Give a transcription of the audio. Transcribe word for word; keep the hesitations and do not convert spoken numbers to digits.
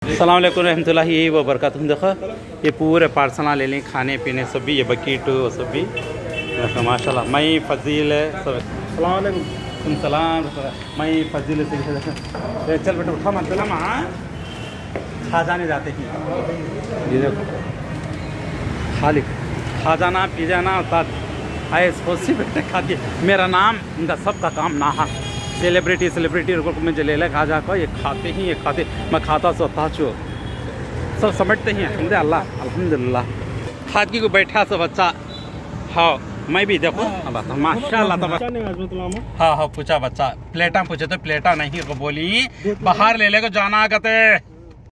अस्सलाम वालेकुम रहमतुल्लाहि व बरकातुहू। देखो ये पूरे पार्सल ले लें, खाने पीने सब भी, ये बकीट सब भी देखो माशाल्लाह। मई फजील सब सलाम मई फजील से चल बेटा उठा मत देना माँ, खा जाने जाते हैं ये देखो, खाली खा जाना पी जाना आए सोची बेटे खा के मेरा नाम इनका सबका काम ना है। सेलिब्रिटी सेलिब्रिटी में जो ले ले खा जा कर ये खाते ही ये खाते, मैं खाता सोता छो सब समझते ही अल्लाह अल्हम्दुलिल्लाह। खाती को बैठा सब बच्चा, हाँ मैं भी देखो अल्लाह माशाल्लाह। तो हाँ हाँ पूछा बच्चा, प्लेटा पूछे तो प्लेटा नहीं को बोली बाहर ले ले को जाना कहते